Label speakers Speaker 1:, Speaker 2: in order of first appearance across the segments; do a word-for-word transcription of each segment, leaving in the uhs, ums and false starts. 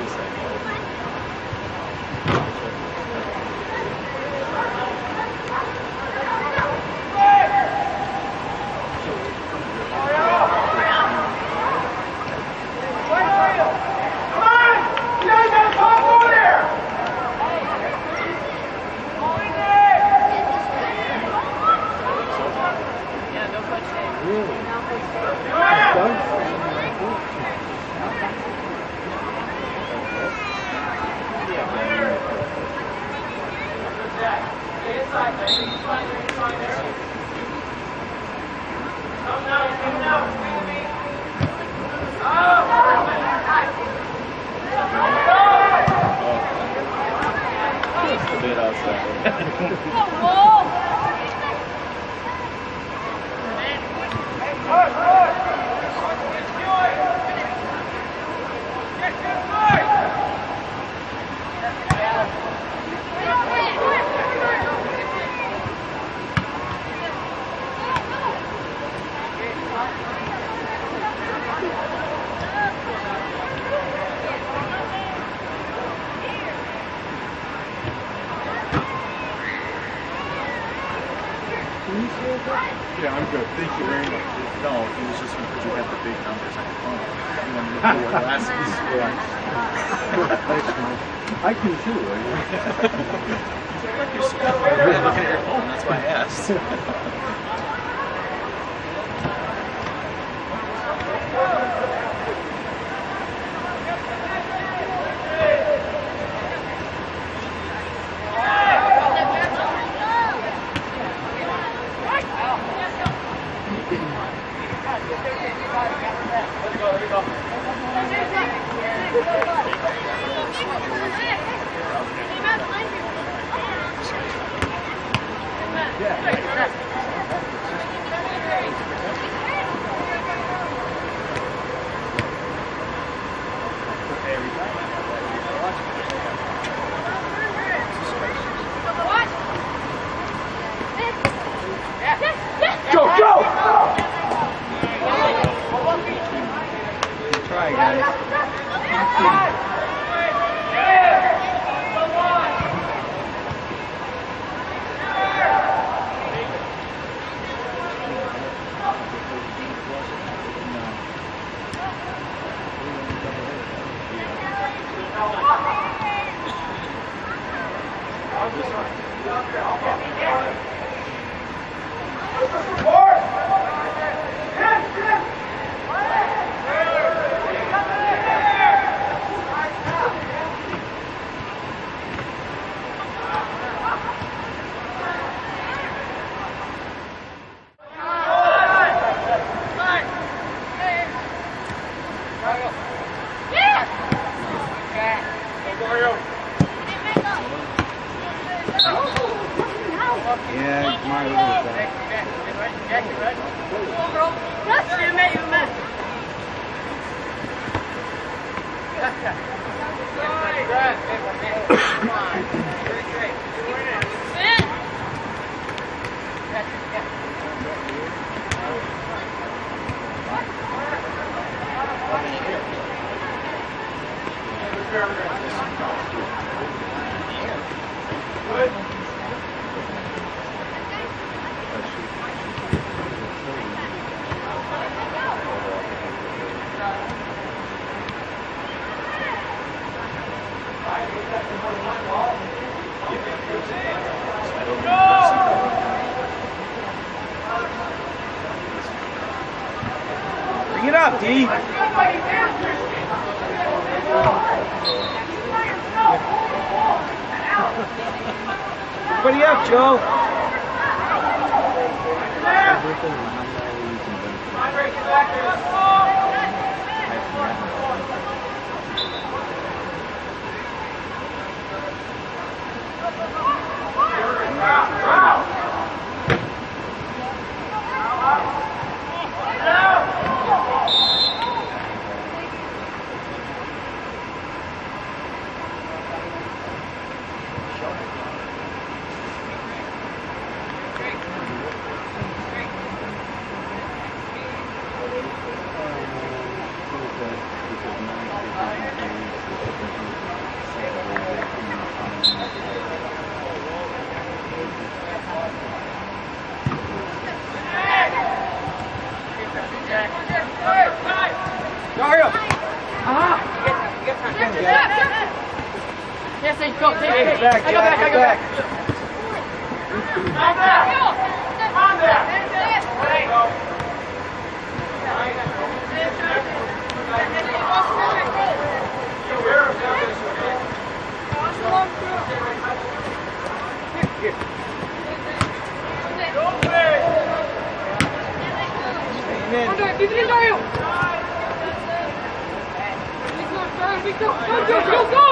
Speaker 1: Yeah, I'm good. Thank you very much.
Speaker 2: No, it was just because you had the big numbers on your phone. You wanted to look for your glasses.
Speaker 1: Thanks, Mike. I can too.
Speaker 2: You're so looking at your phone, that's why I asked.
Speaker 3: Bring it up, D. Everybody up, Joe.
Speaker 4: Jesse, go, take it.
Speaker 3: Get back,
Speaker 4: I go back, I
Speaker 3: Jack,
Speaker 4: go
Speaker 3: get
Speaker 4: back.
Speaker 3: back.
Speaker 4: On there. Go, go, go, go!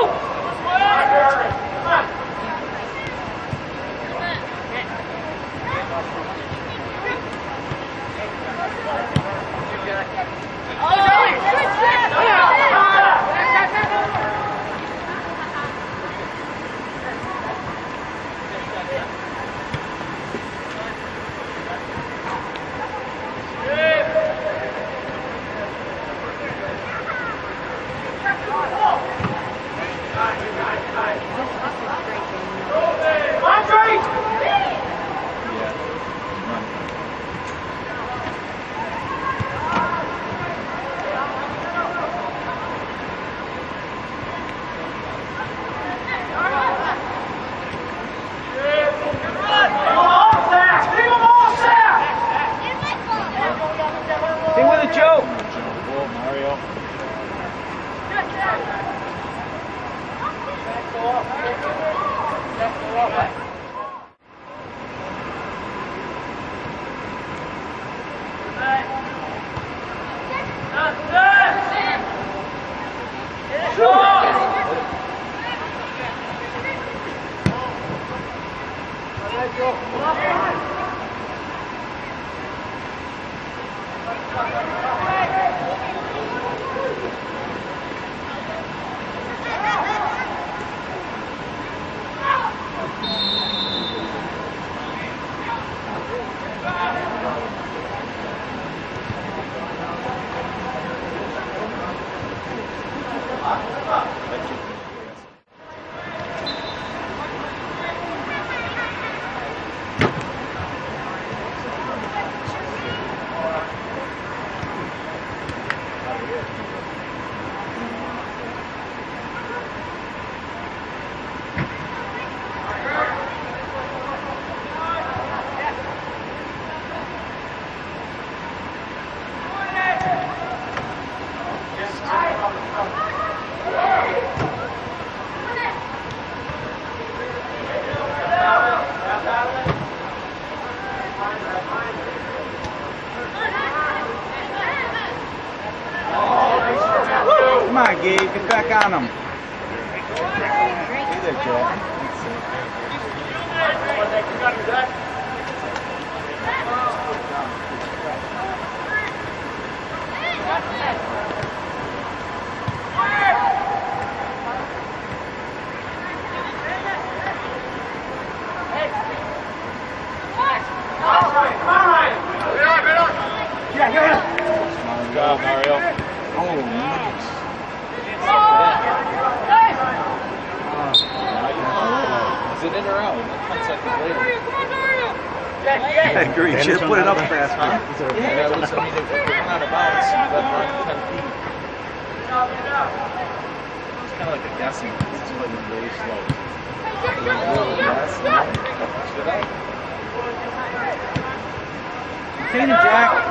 Speaker 3: Stay with it, Joe.
Speaker 2: Whoa, Mario.
Speaker 3: Come on, Gabe, get back on him. Stay there, Jack.
Speaker 2: Good job, Mario.
Speaker 3: Oh, nice.
Speaker 2: Is it in or out? ten seconds later.
Speaker 3: I agree. You should have put it up faster.
Speaker 2: Yeah, it was, I mean, it went out of bounds. That run ten feet. It's kind of like a guessing. This is like really slow.
Speaker 3: Contain him, Jack.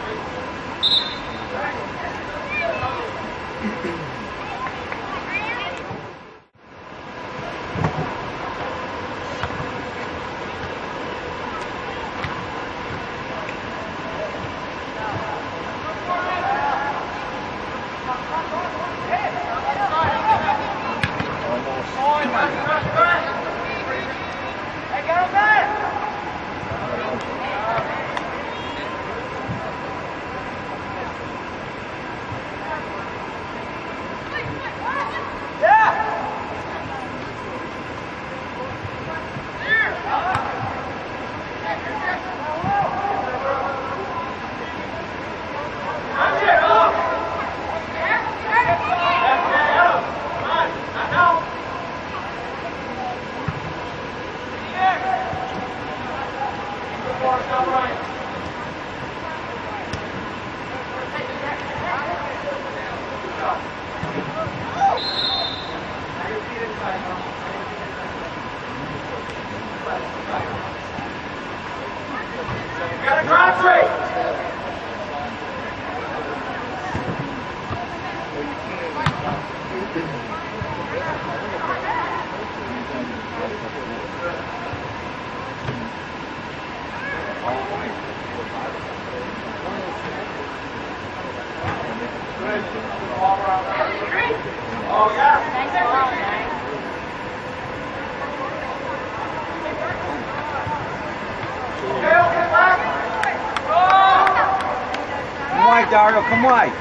Speaker 3: Dario, come wide.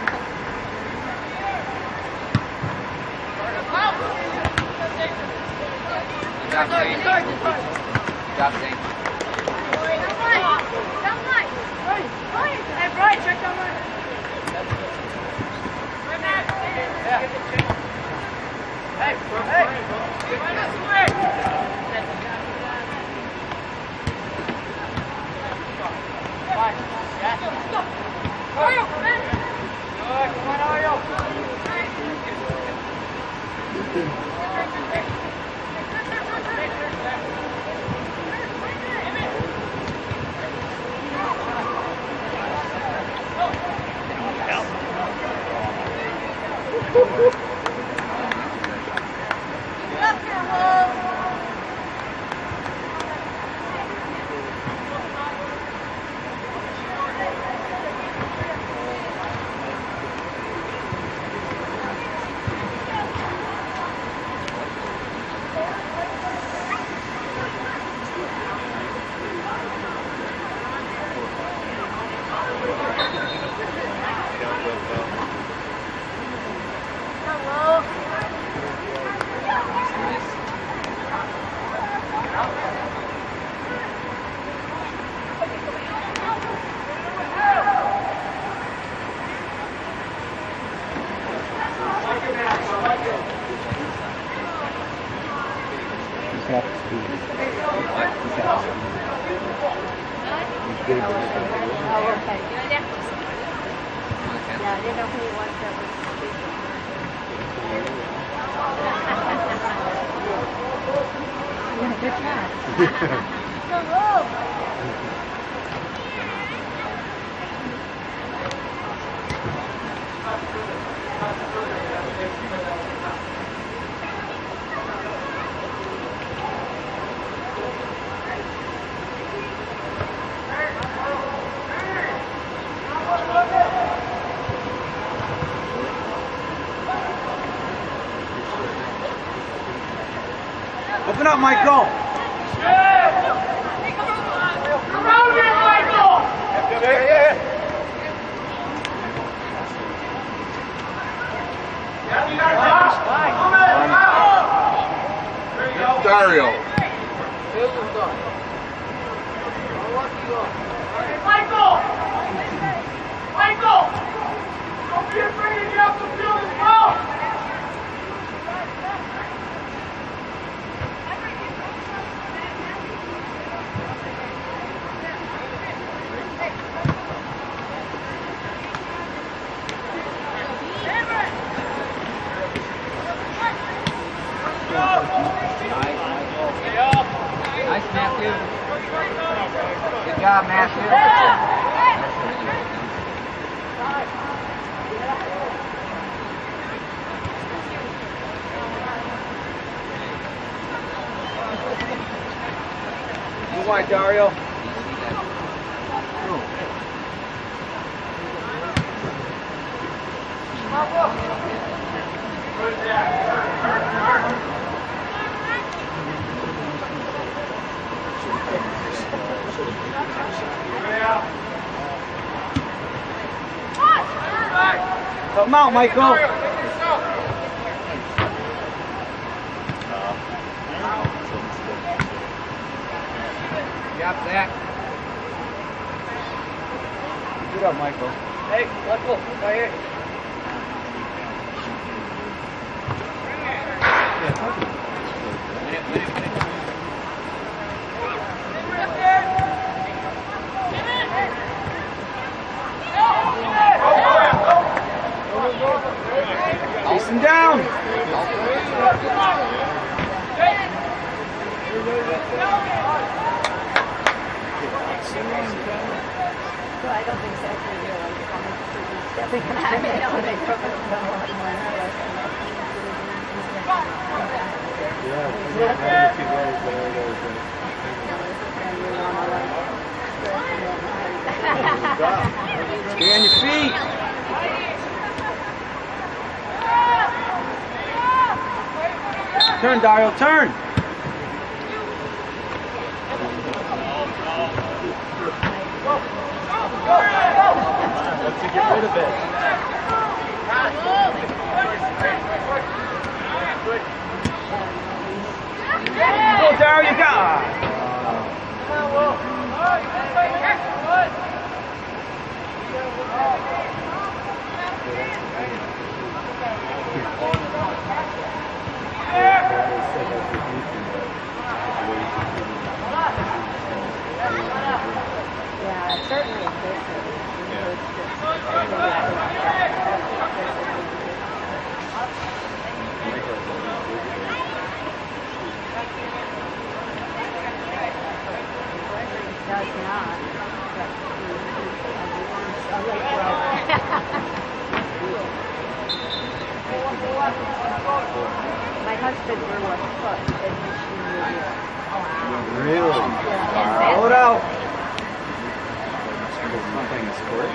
Speaker 5: Good job, Zane. Good job, Zane.
Speaker 4: Hey, Brian, check down right. Hey,
Speaker 3: Open up, Michael.
Speaker 4: Around here, Michael!
Speaker 2: Yeah, yeah, yeah. Dario.
Speaker 4: Michael! Michael! Don't be afraid to get off the field as well!
Speaker 5: Nice, Matthew. Good job, Matthew.
Speaker 3: Dario. Come out, Michael.
Speaker 5: Yep, Zach.
Speaker 3: Good up, Michael.
Speaker 5: Hey, let's go. Right here. Minute, minute, minute.
Speaker 3: Chase him down.
Speaker 6: So I don't think so. Definitely come out of it. No, they broke it.
Speaker 3: Stay on your feet. Turn, Dario, turn.
Speaker 1: Let's get rid of it.
Speaker 3: Go, Dario, you got
Speaker 6: Yeah, it certainly is different. Does not. My husband grew a foot in his junior year.
Speaker 1: Really?
Speaker 6: Yeah.
Speaker 3: Roll it out.
Speaker 1: Playing sports?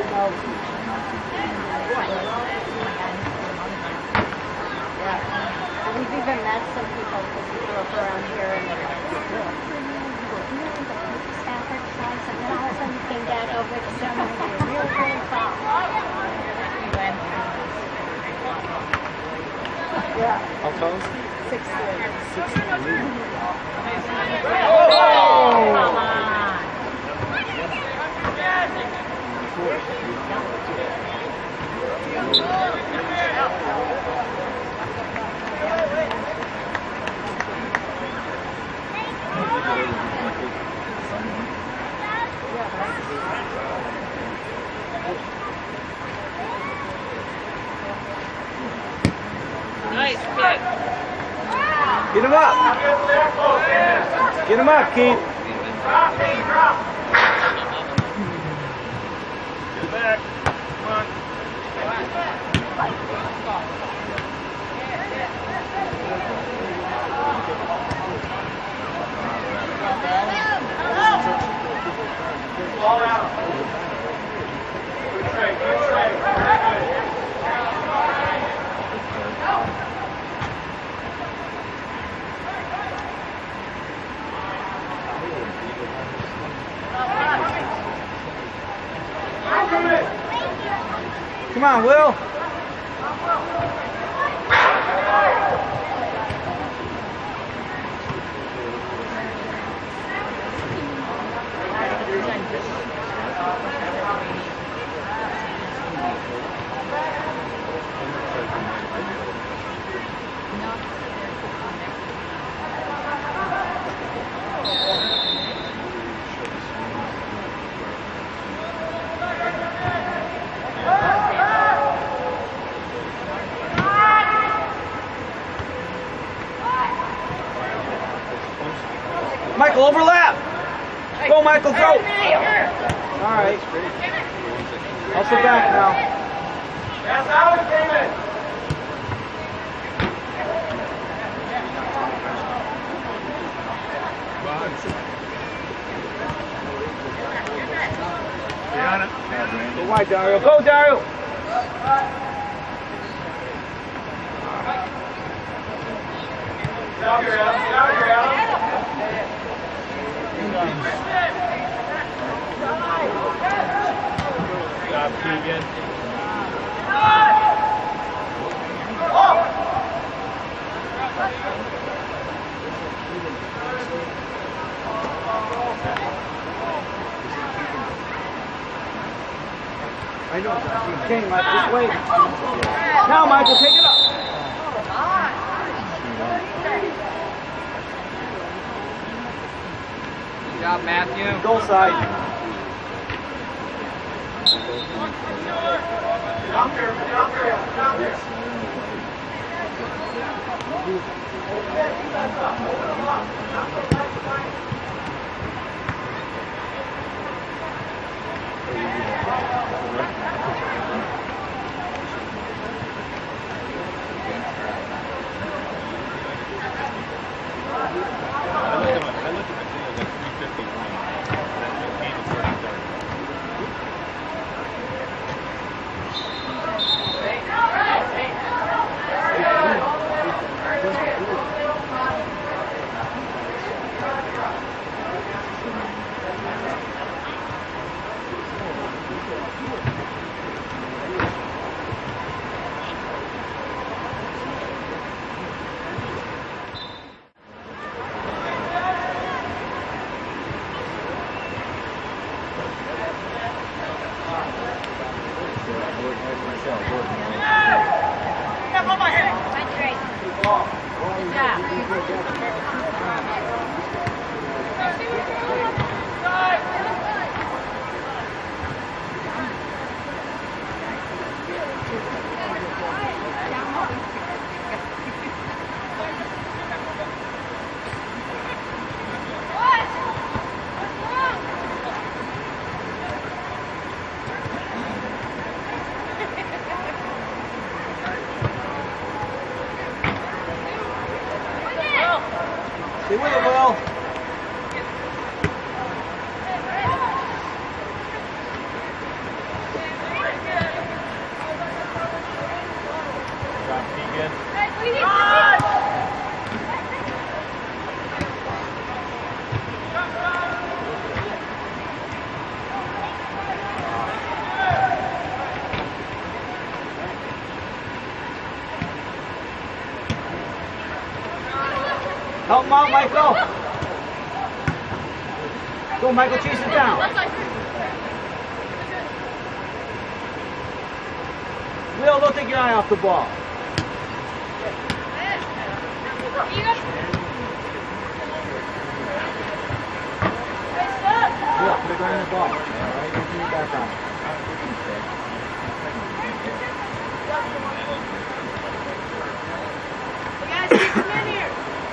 Speaker 6: Yeah. And we've even met some people because we grew up around here and they're like, Stafford twice, and then all of a sudden came back over to summer and you're really, really proud. Yeah.
Speaker 1: How tall is he?
Speaker 6: Six years.
Speaker 1: Six three.
Speaker 6: Oh! Come on.
Speaker 5: Nice kick.
Speaker 3: Get him up. Get him up, Keith.
Speaker 2: Get back. Come on.
Speaker 4: Ball out. Good trade, good trade.
Speaker 3: Come on, Will. Michael, overlap. Go, Michael, go. All right. Hustle back now.
Speaker 4: That's out, David.
Speaker 3: Go wide, Dario. Go, Dario.
Speaker 4: Get out here, Adam. Get out here, Adam.
Speaker 2: Job, Keegan.
Speaker 3: I know. Okay, Michael, just wait. Now, Michael, take it up.
Speaker 5: Good job, Matthew.
Speaker 3: Goal side.
Speaker 4: Get out there. Get out there. Get out there.
Speaker 3: Stay with it, Will.
Speaker 2: Job, Keegan.
Speaker 3: Help him out, Michael. Go, Michael, chase it down. Will, don't take your eye off the ball. Will, put it right in the ball. All right, get your back on.
Speaker 6: Guys, keep them in here.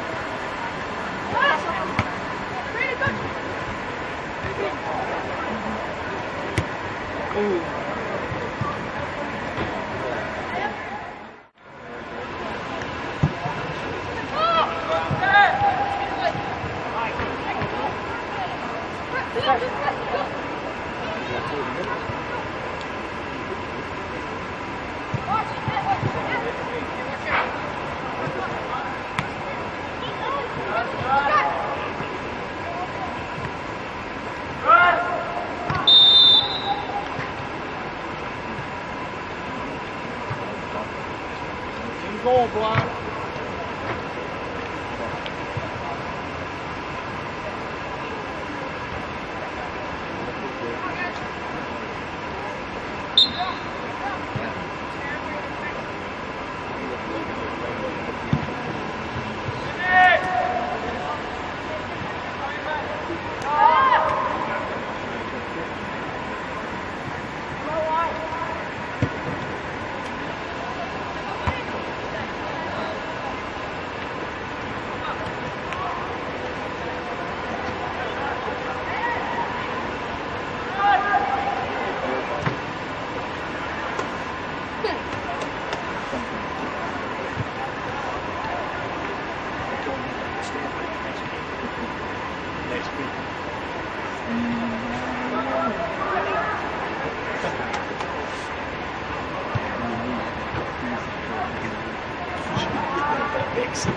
Speaker 2: Goal block.
Speaker 3: six.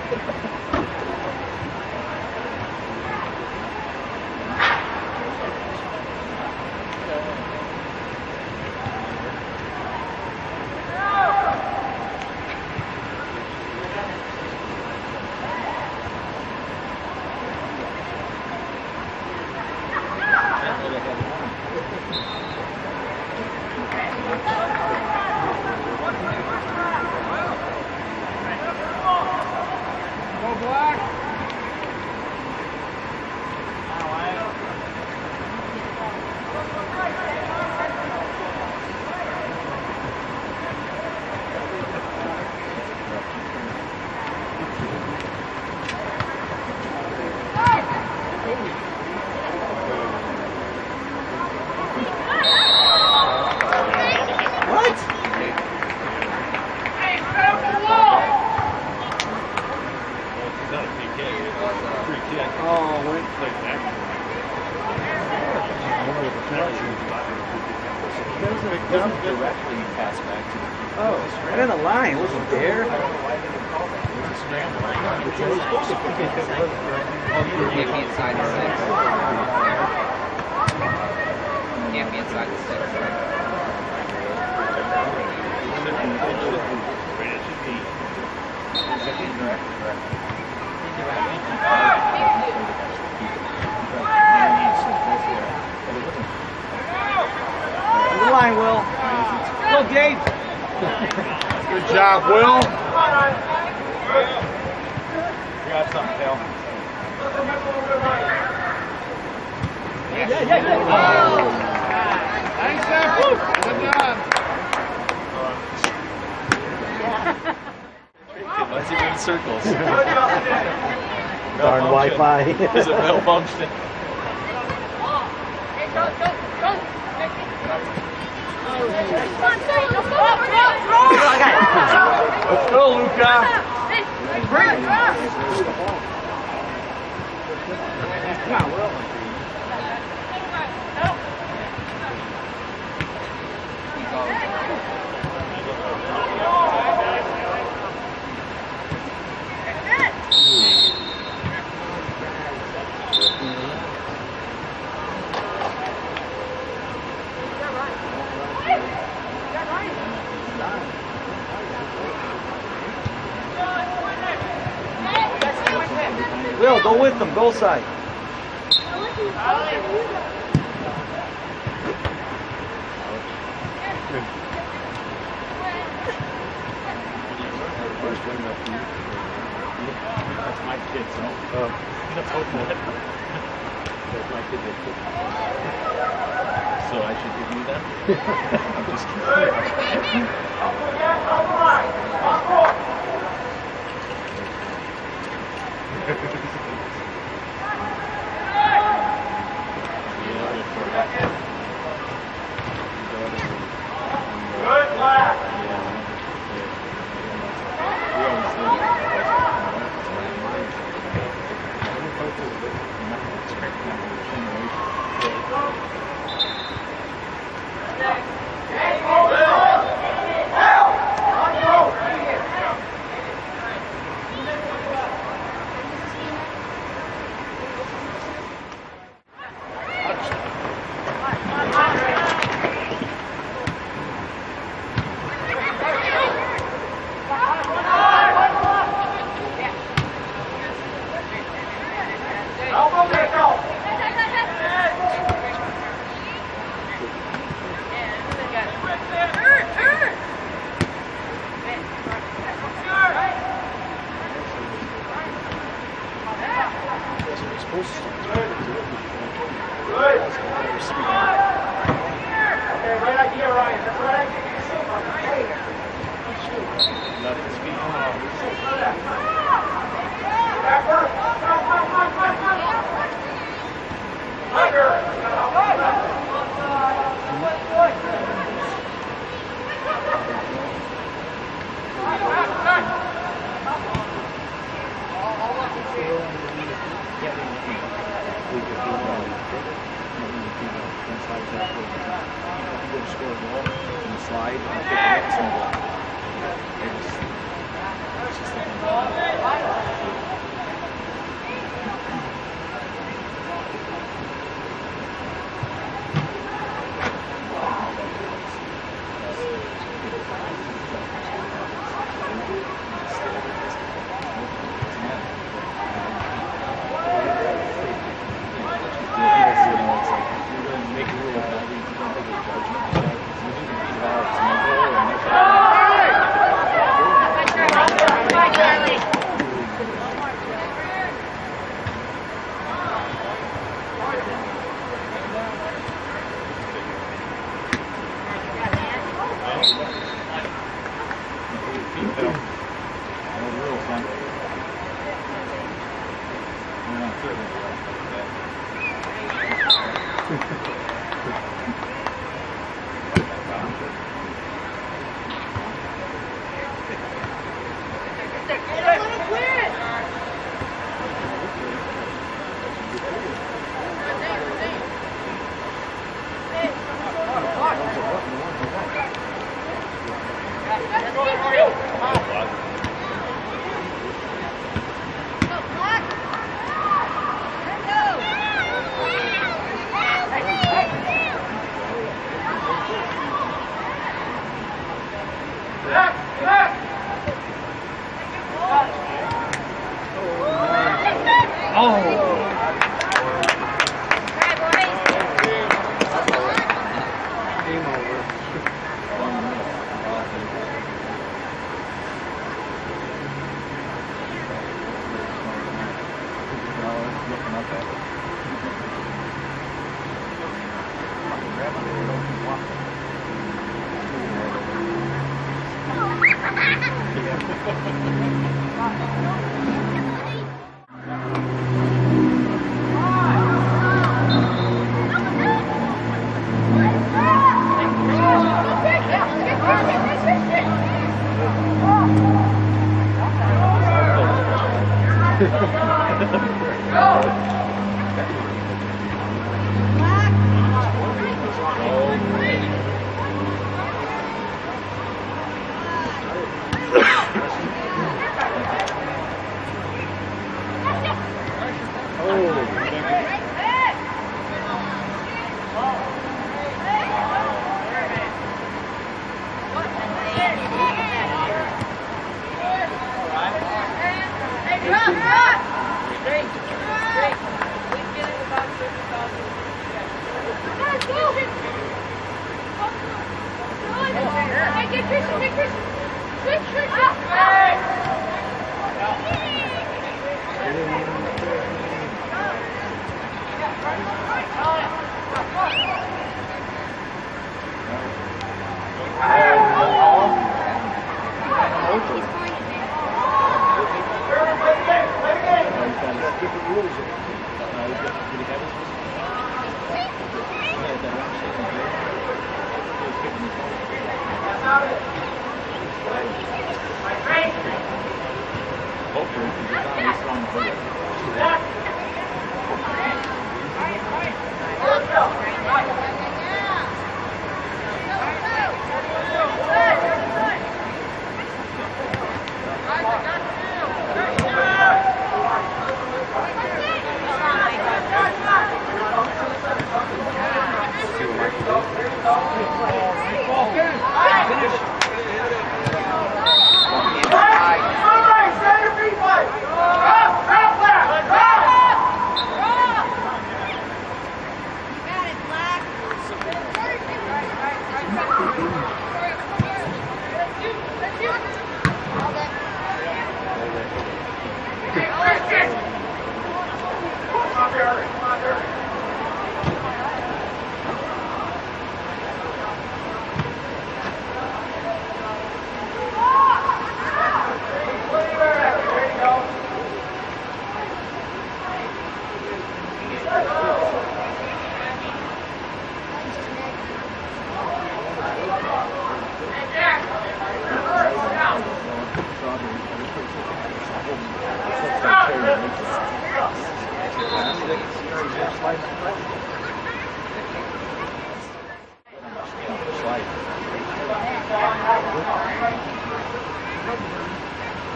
Speaker 2: Good job, Will. You got something, Dale. Yeah, yeah, yeah. Oh. Nice effort. Good job. Let's see in circles.
Speaker 3: Darn Wi-Fi.
Speaker 2: Is it malfunction? Let's go, Luca.
Speaker 3: Will, go with them, goal side.
Speaker 2: That's my kids, no? Uh, that's my kids. So I should give you that? I'm just kidding.
Speaker 4: Good lad.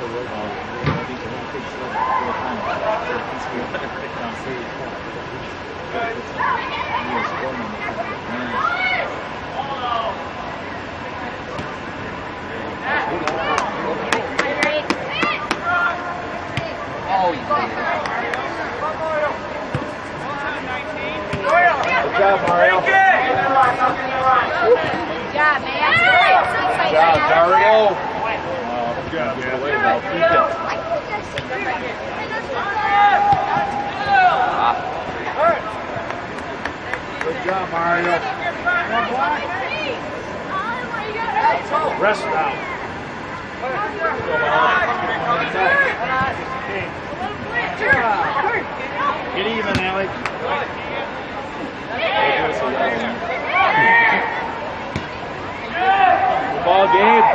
Speaker 3: Good job, Mario. Good
Speaker 6: job, man.
Speaker 3: Good job, Dario.
Speaker 2: Good job, man.
Speaker 3: Good job, Mario.
Speaker 2: Rest now. Get even, Alex.
Speaker 3: Good ball, Gabe.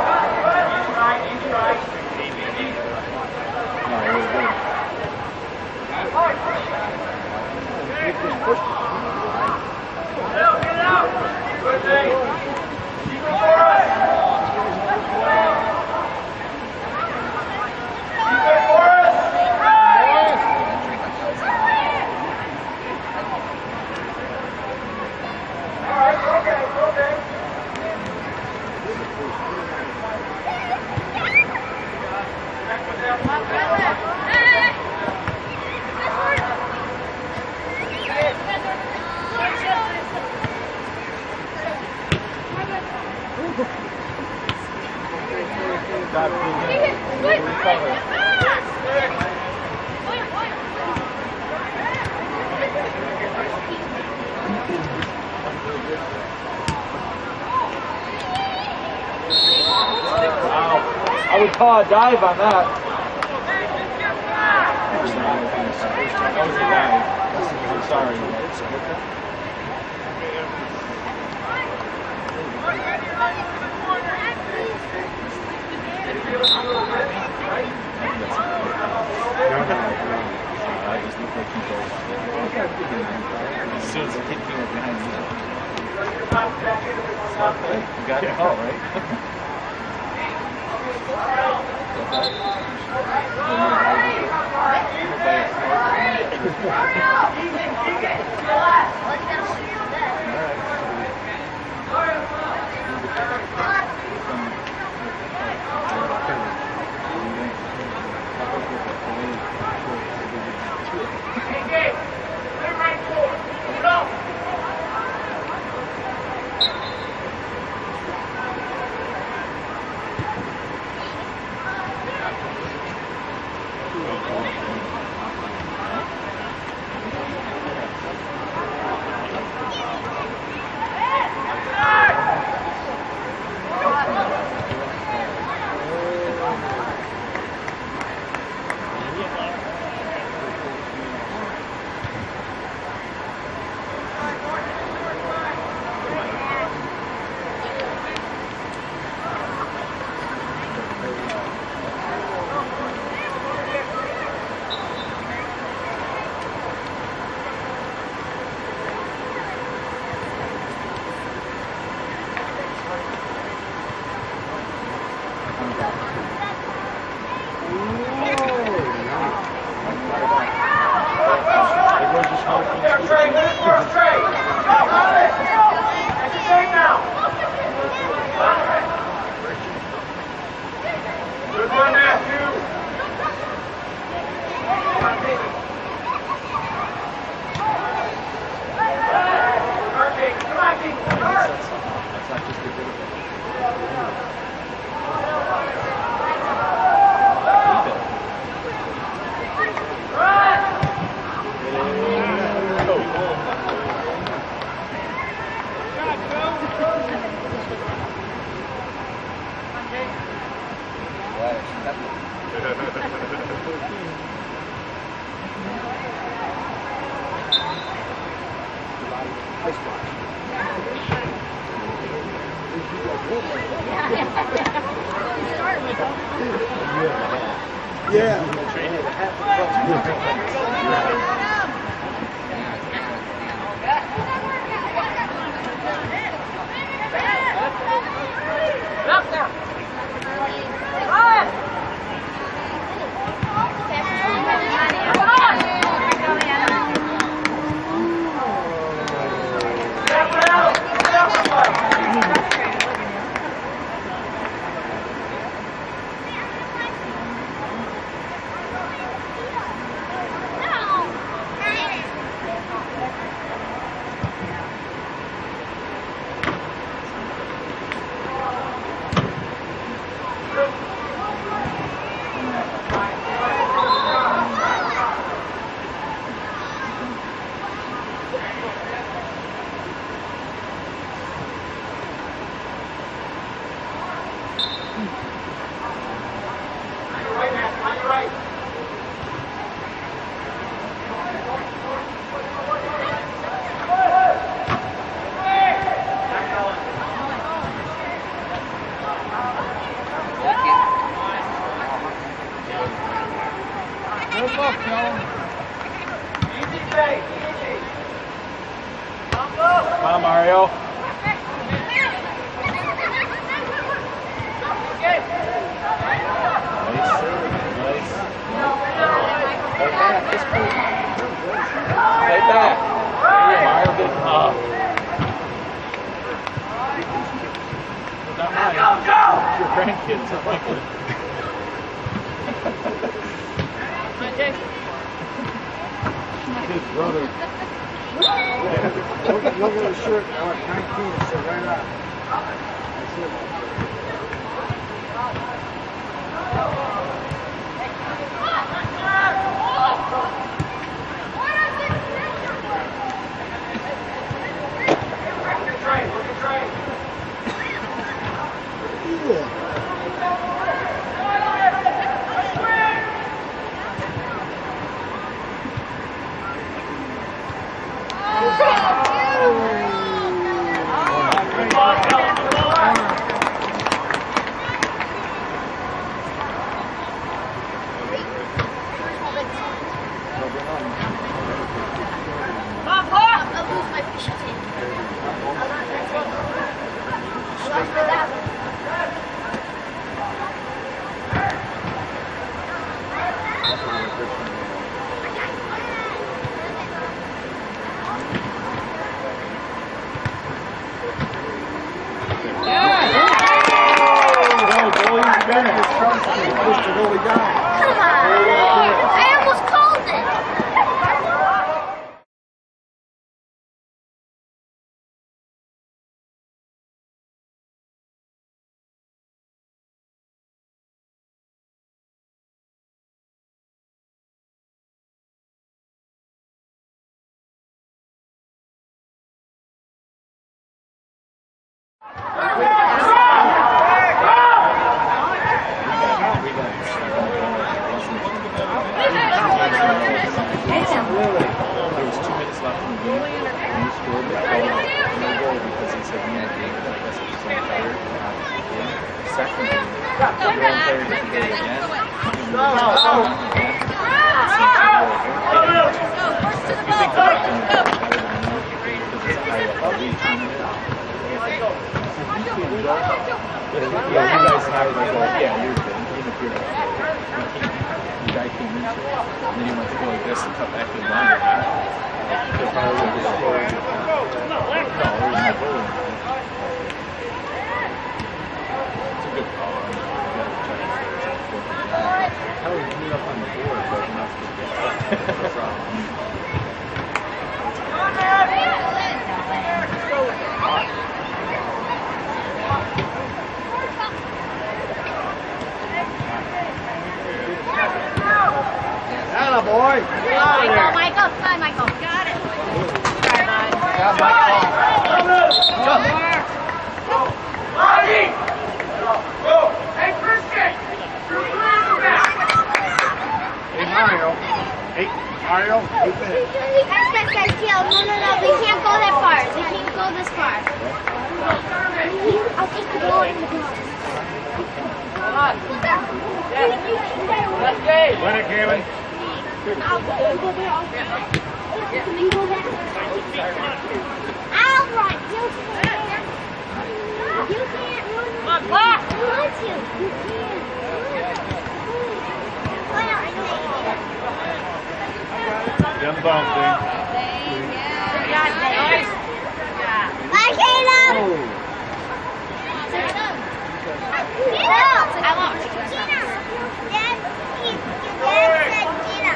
Speaker 4: Good thing. Keep it for us. Keep it for us. All right, okay, okay.
Speaker 3: Wow. I would call a dive on that.
Speaker 2: That was a dive. I'm sorry. I just look like he goes. As soon as the kid came up behind me. You got the call, right? Come on, Mario. Stay back. Mario, good. Oh. Not mine. Your grandkids are like it.
Speaker 1: His brother. Look, look at his shirt now at nineteen, so right on. That's it.
Speaker 6: Boy. Michael, Michael, hi Michael. Got it.
Speaker 1: Yeah, Michael.
Speaker 4: Marty! Go! Hey, Christian!
Speaker 1: Hey, Mario. Hey, Mario.
Speaker 7: Guys, guys, guys, Teal, no, no, no, we can't go that far. We can't go this far. I'll take the ball in the ball.
Speaker 5: Come on. Let's go.
Speaker 1: Win it, Kevin.
Speaker 7: I'll go there. I'll Can you go back? I'll run. You can't. You can't run.
Speaker 5: Come on, block.
Speaker 7: I want you. You can't.
Speaker 1: Get the ball, Steve.
Speaker 5: Nice.
Speaker 7: Bye, Caleb. Caleb.
Speaker 6: I won't.
Speaker 7: Gina. Dad, he, Dad said Gina.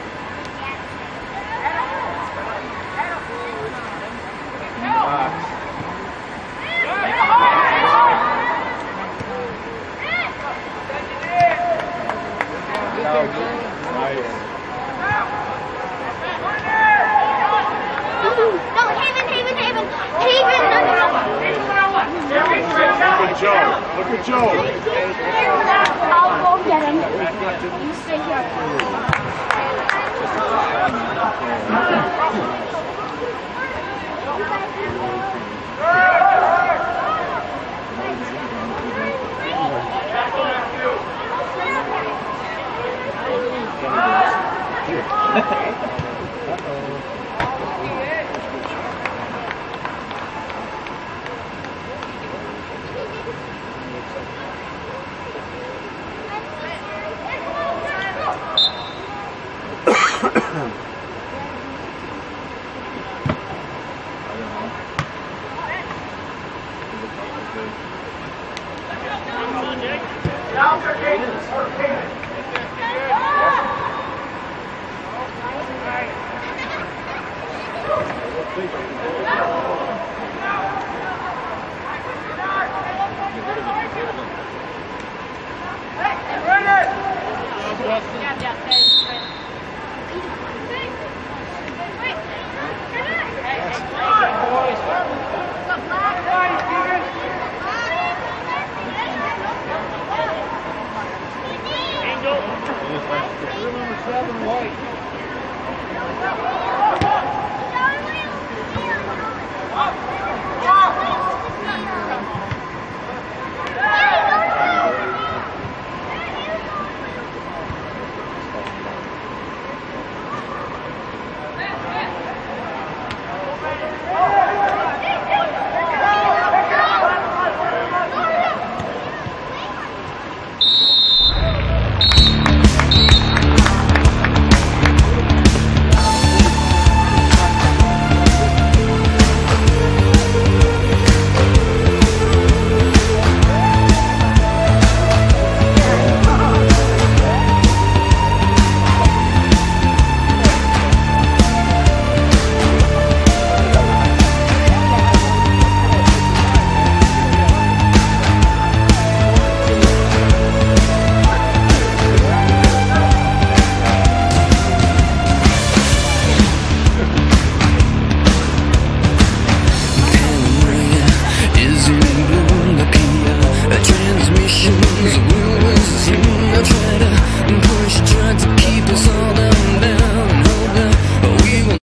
Speaker 7: No, Haven, Haven, Haven. Haven, no, no, no.
Speaker 1: Look at Joe. Look at Joe.
Speaker 7: I'll go get him. You stay here.
Speaker 1: Number seven, White.